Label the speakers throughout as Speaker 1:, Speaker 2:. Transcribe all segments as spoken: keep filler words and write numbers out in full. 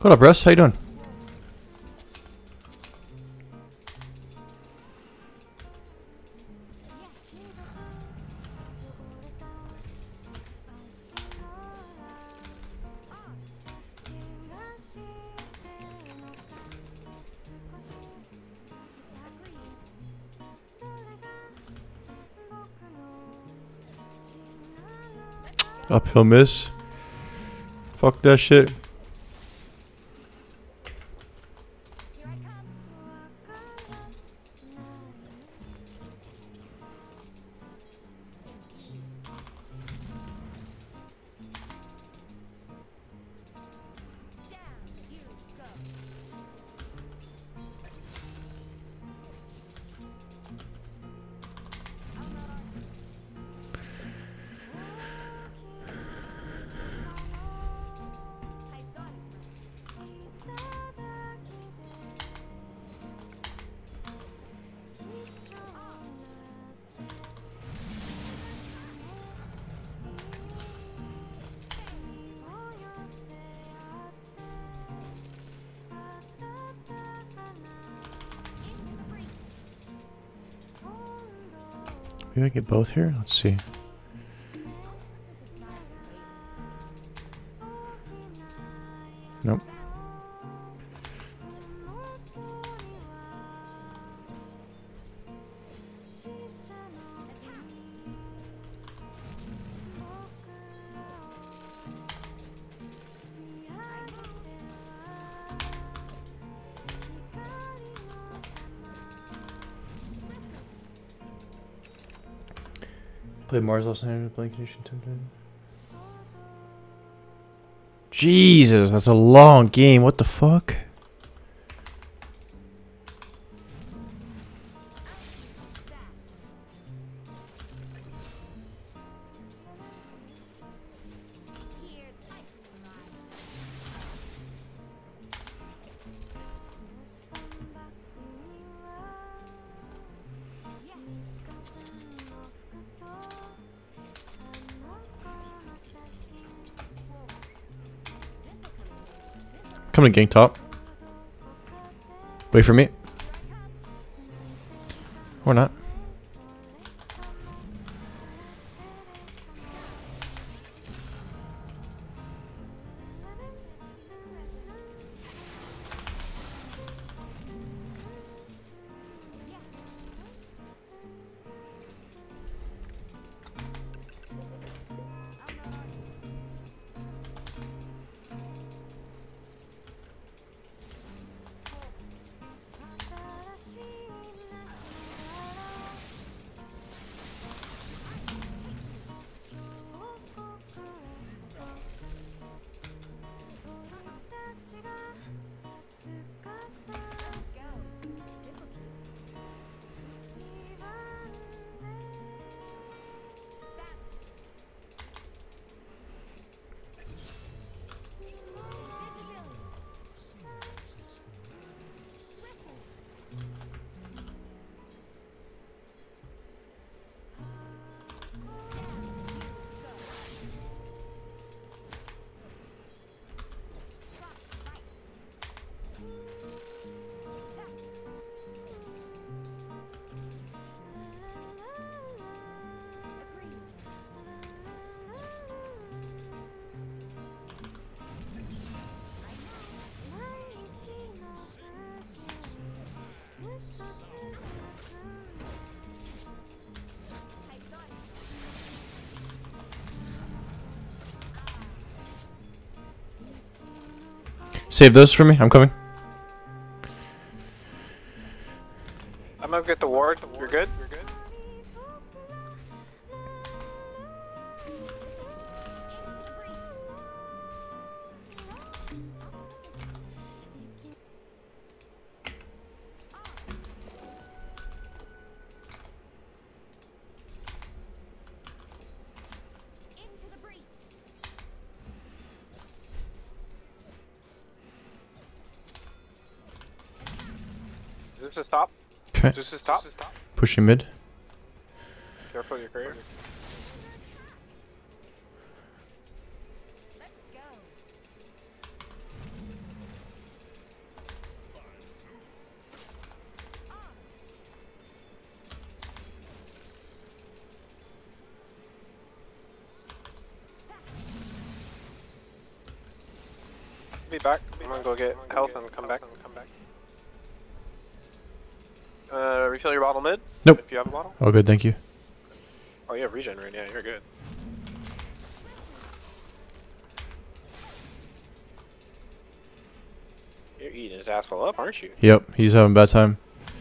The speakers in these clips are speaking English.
Speaker 1: What up, Russ? How you doing? Uphill miss. Fuck that shit. Maybe I get both here? Let's see. Nope. Played Mars last night with blank condition. Jesus, that's a long game. What the fuck? Coming to gank top. Wait for me. Or not. Save those for me. I'm coming.
Speaker 2: I'm gonna get the ward. You're good? You're good? Just to stop.
Speaker 1: Okay.
Speaker 2: Just to stop. Just to stop.
Speaker 1: Pushing mid.
Speaker 2: Careful your career. Be back. I'm gonna go get health and come back. Come back. Uh, refill your bottle mid?
Speaker 1: Nope.
Speaker 2: If you have a bottle?
Speaker 1: Oh, good, thank you.
Speaker 2: Oh, you have regen right? Yeah, you're good. You're eating his asshole up, aren't you?
Speaker 1: Yep, he's having a bad time.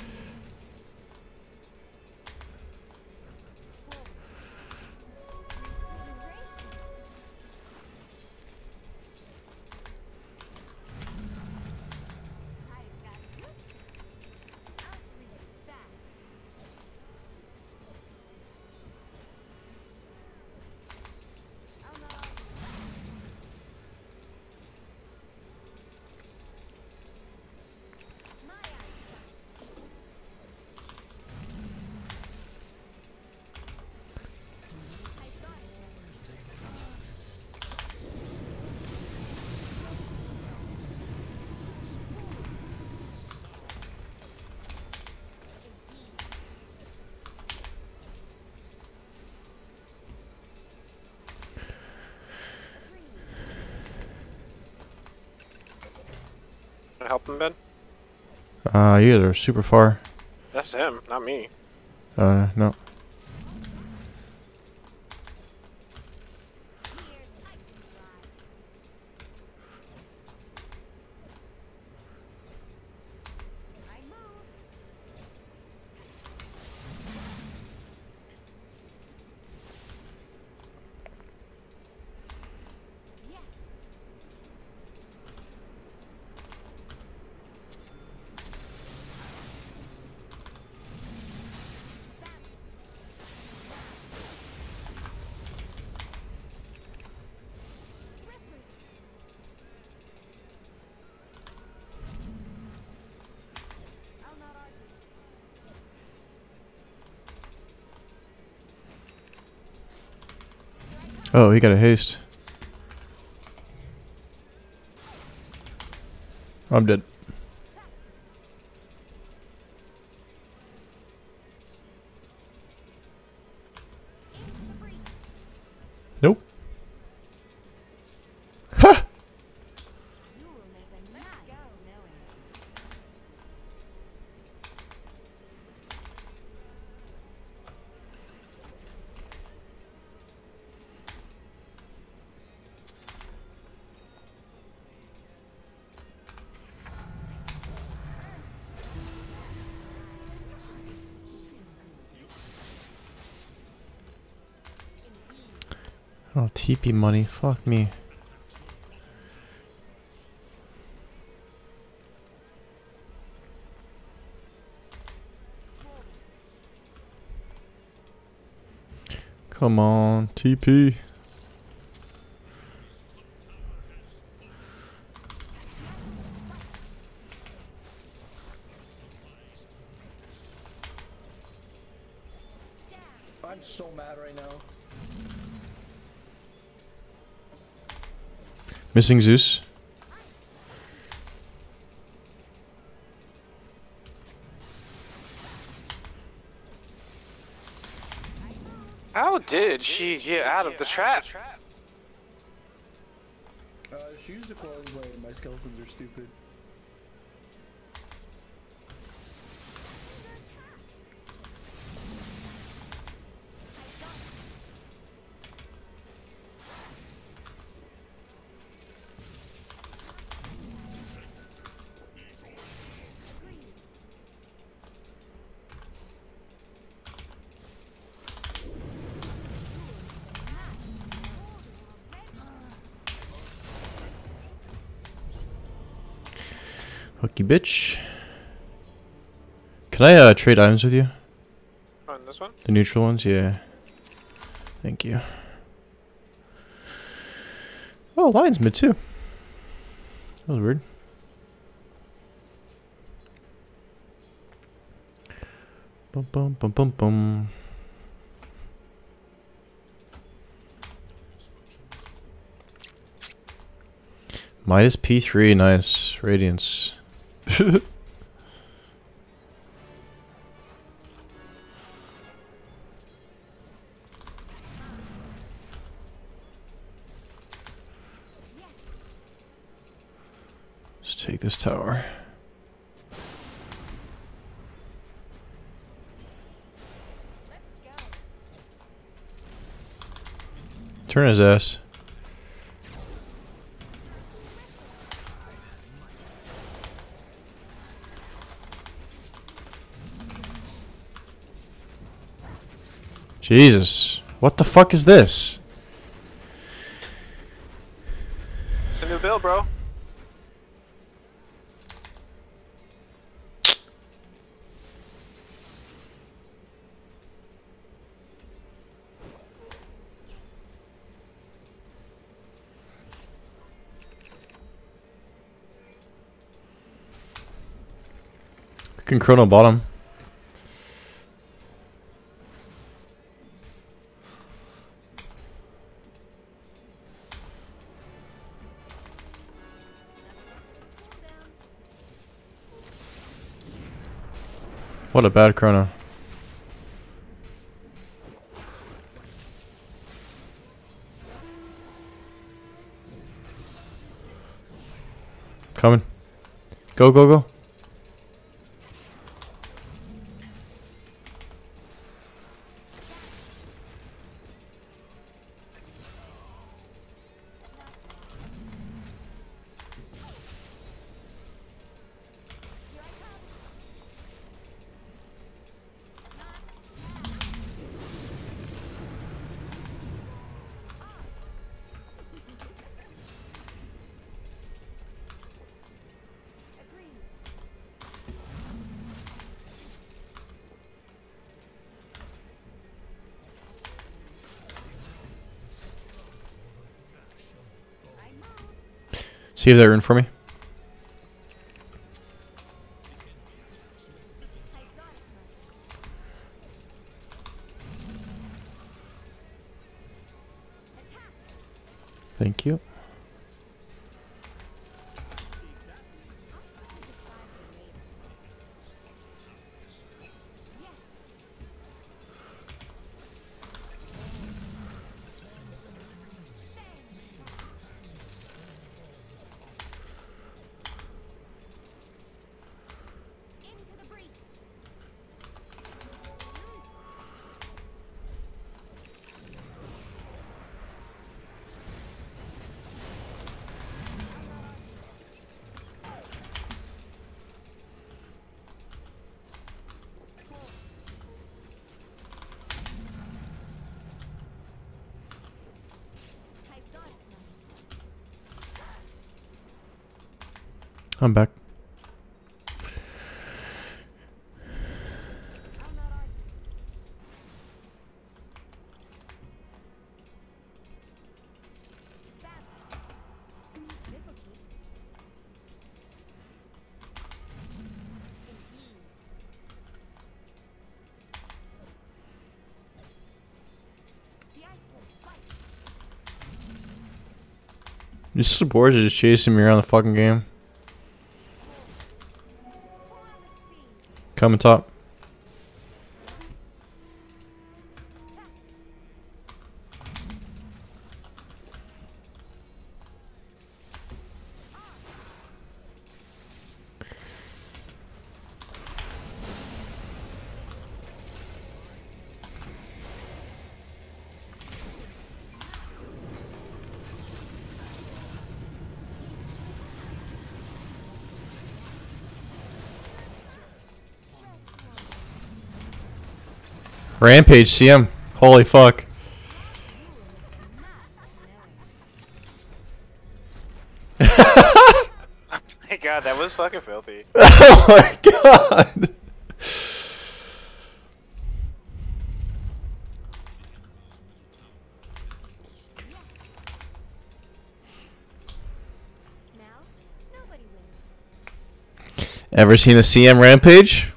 Speaker 2: Can I help him, Ben?
Speaker 1: Uh, you guys are super far.
Speaker 2: That's him, not me.
Speaker 1: Uh, no. Oh, he got a haste. I'm dead. Nope. Ha! Oh, T P money. Fuck me. Come on, T P.
Speaker 3: I'm so mad right now.
Speaker 1: Missing Zeus.
Speaker 2: How did she get out of the trap?
Speaker 3: Uh, she used a clone blade. My skeletons are stupid.
Speaker 1: Hooky bitch. Can I uh, trade items with you?
Speaker 2: On this one?
Speaker 1: The neutral ones? Yeah. Thank you. Oh, Lion's mid too. That was weird. Bum bum bum bum bum. Minus P three, nice. Radiance. take this tower. Turn his ass. Jesus. What the fuck is this?
Speaker 2: It's a new build, bro.
Speaker 1: Can chrono bottom. What a bad chrono. Coming. Go, go, go. Save that rune for me. Thank you. I'm back. These supports are just chasing me around the fucking game. Coming top. Rampage C M. Holy fuck.
Speaker 2: Oh my god, that was fucking filthy.
Speaker 1: Oh my god. Ever seen a C M Rampage?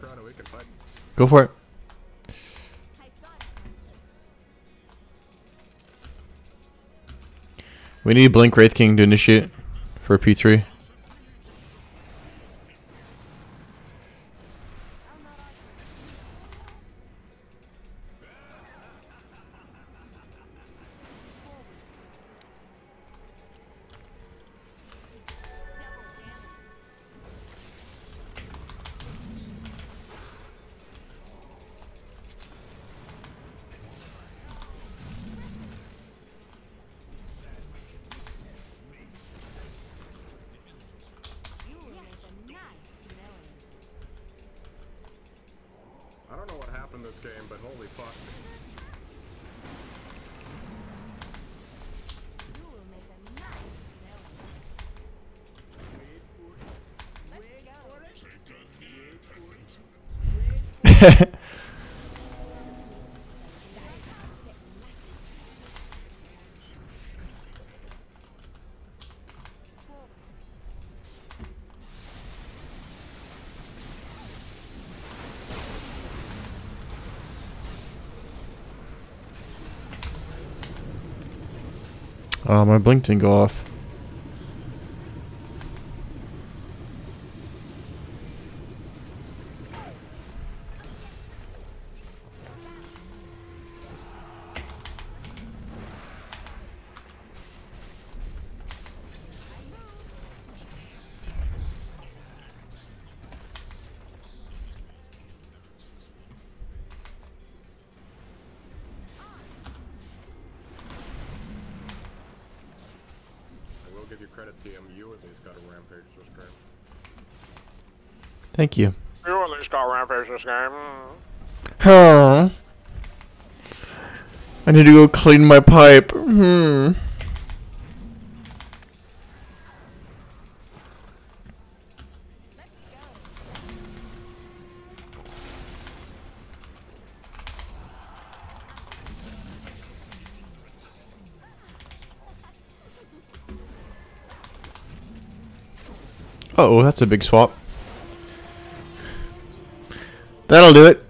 Speaker 4: crown and we can fight.
Speaker 1: Go for it. We need Blink Wraith King to initiate for P three.
Speaker 4: I don't know what happened this game, but holy fuck.
Speaker 1: Oh, my blink didn't go off.
Speaker 4: I will give you credit, C M. You at least got a rampage this game.
Speaker 1: Thank you.
Speaker 2: You at least got rampage this game.
Speaker 1: Huh. I need to go clean my pipe. Hmm. Uh oh, that's a big swap. That'll do it.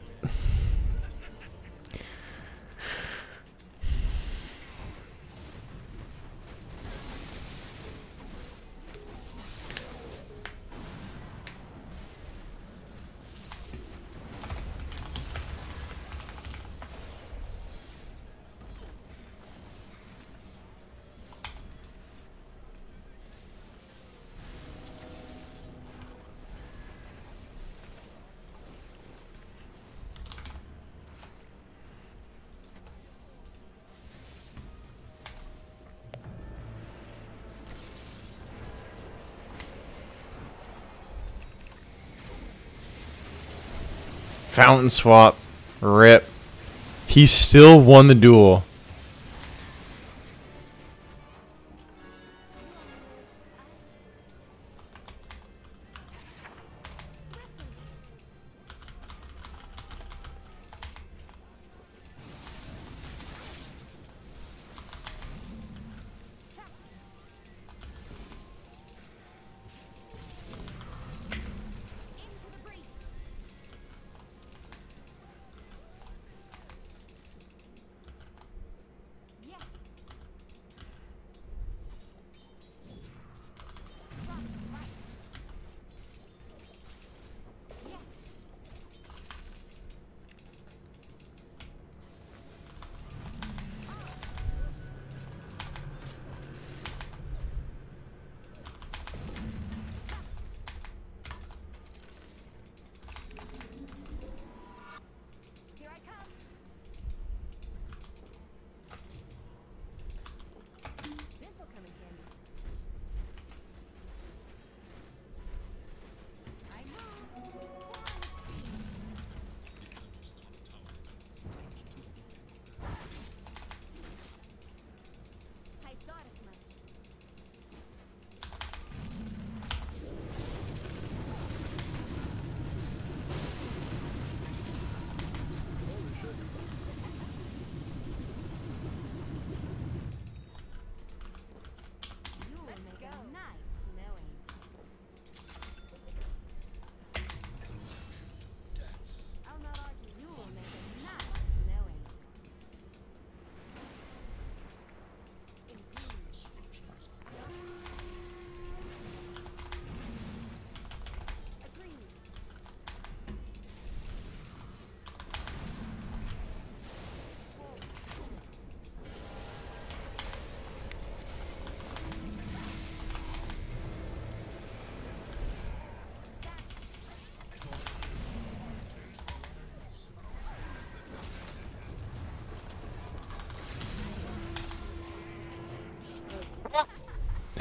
Speaker 1: Fountain swap. Rip. He still won the duel.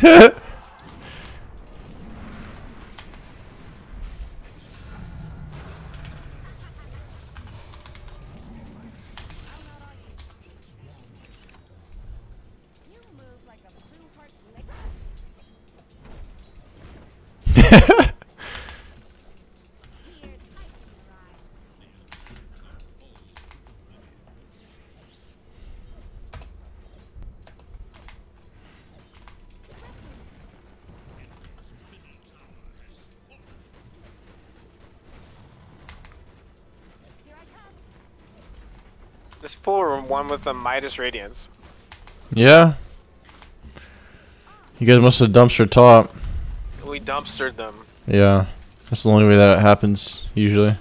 Speaker 2: This fool won with the Midas Radiance.
Speaker 1: Yeah. You guys must have dumpster top.
Speaker 2: We dumpstered them.
Speaker 1: Yeah. That's the only way that happens, usually.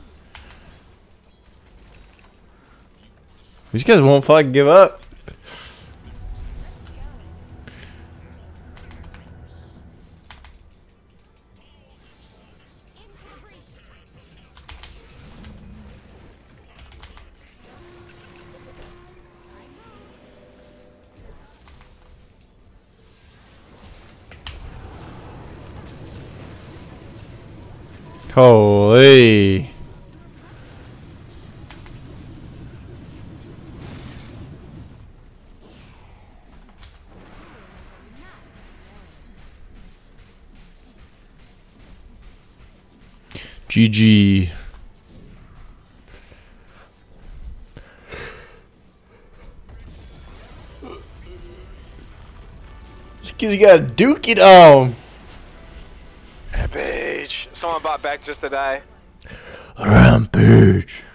Speaker 1: These guys won't fucking give up. Holy. G G. This kid's got a dookie on.
Speaker 2: Rampage. Someone bought back just to die.
Speaker 1: Rampage.